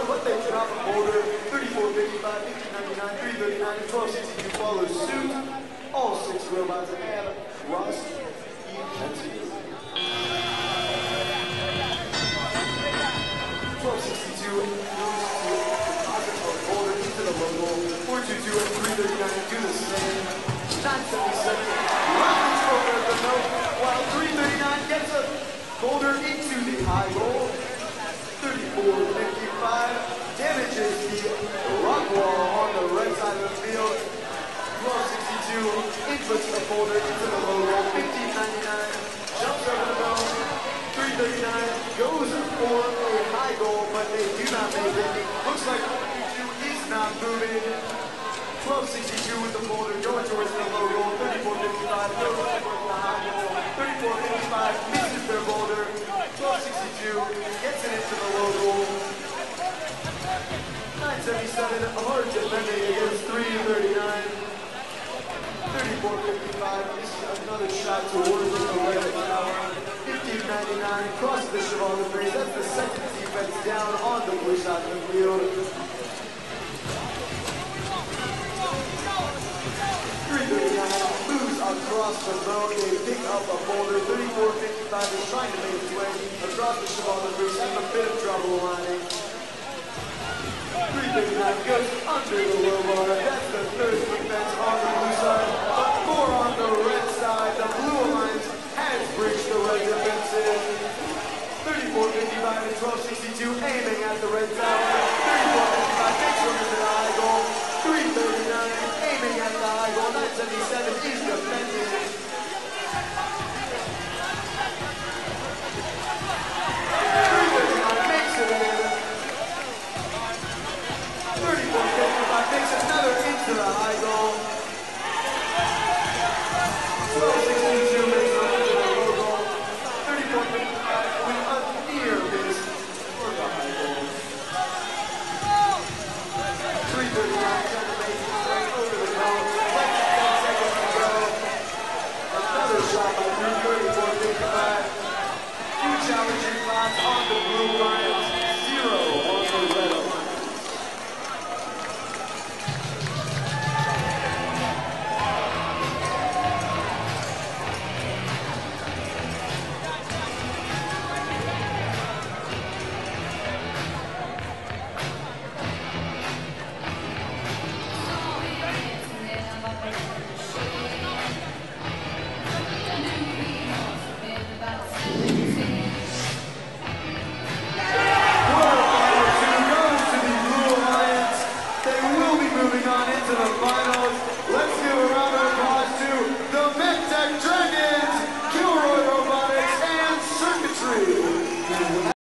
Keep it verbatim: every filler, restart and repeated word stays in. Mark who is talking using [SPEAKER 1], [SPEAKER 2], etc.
[SPEAKER 1] but they drop a boulder. thirty-four fifty-five, fifteen ninety-nine, three thirty-nine, and twelve sixty-two follow suit. All six robots have rust ejected. twelve sixty-two goes to deposit a boulder into the logo. four twenty-two and three thirty-nine do the same. nine seventy-seven rockets over at the note, while three thirty-nine gets a boulder into the high goal. thirty-four fifty-five damages the rock wall on the right side of the field. twelve sixty-two inputs the boulder into the low goal. fifteen ninety-nine jumps over the dome. three thirty-nine goes for a high goal, but they do not make it. Looks like forty-two is not moving. twelve sixty-two with the boulder going towards the low goal. thirty-four fifty-five goes towards the high goal. thirty-four fifty-five misses their boulder. twelve sixty-two gets it into the low goal. nine seventy-seven hard defending against three thirty-nine. thirty-four fifty-five misses another shot towards the right tower. fifteen ninety-nine crosses the Cheval de Frise. That's the second defense down on the blue side of the field. three thirty-nine moves across the road. They pick up a boulder. thirty-four fifty-five is trying to make its way across the Cheval de Frise. Has a bit of trouble lining. three thirty-nine goes under the low bar. That's the third defense on the blue side. But more on the red side. The blue alliance has breached the red defenses. thirty-four fifty-five and twelve sixty-two aiming at the red